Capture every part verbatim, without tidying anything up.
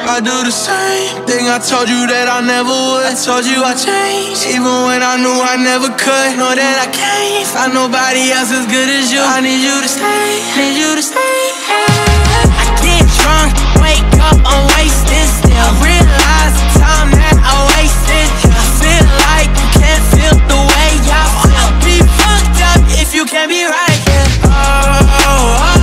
I do the same thing I told you that I never would. I told you I changed, even when I knew I never could. Know that I can't find nobody else as good as you. I need you to stay, need you to stay. I get drunk, wake up, I'm wasted still. I realize the time that I wasted. I feel like you can't feel the way I feel. Be fucked up if you can't be right. Yeah. Oh, oh, oh.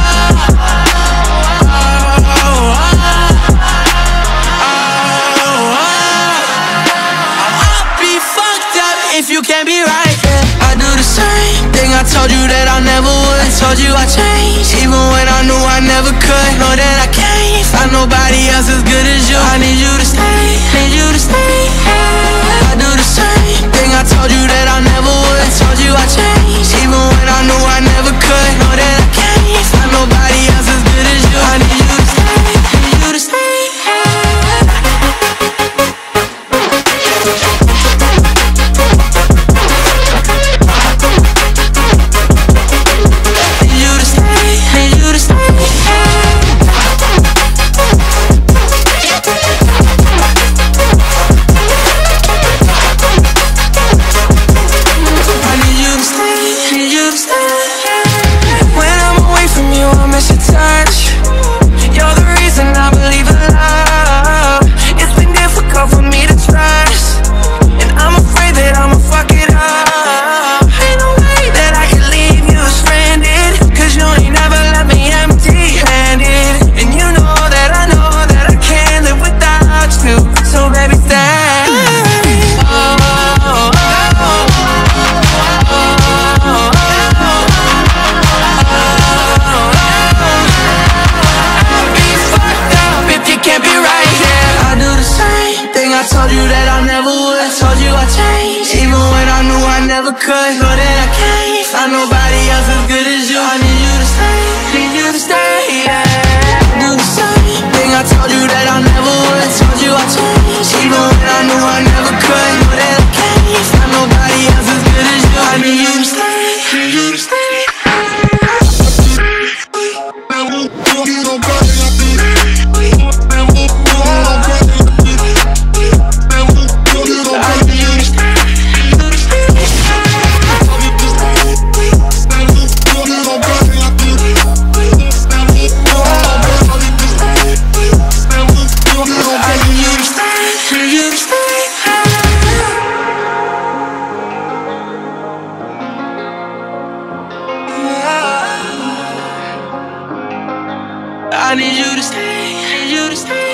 If you can't be right, yeah. I do the same thing I told you that I never would. I told you I changed, even when I knew I never could. Know that I can't find nobody else as good as you. I need you to stay, need you to stay. I do the same thing I told you that I never would. I told you I changed, even when I knew I never could. Know that I can't find nobody else as good as you. I need you to stay, need you to stay. Could know that I can't find nobody else as good as you. I need you to stay, need you to stay, yeah. Do the same thing I told you that I never would. I told you I changed, even when I knew I never could. Know that I can't find nobody else as good as you. I need you to stay, need you to stay. I need you to stay, need you to stay.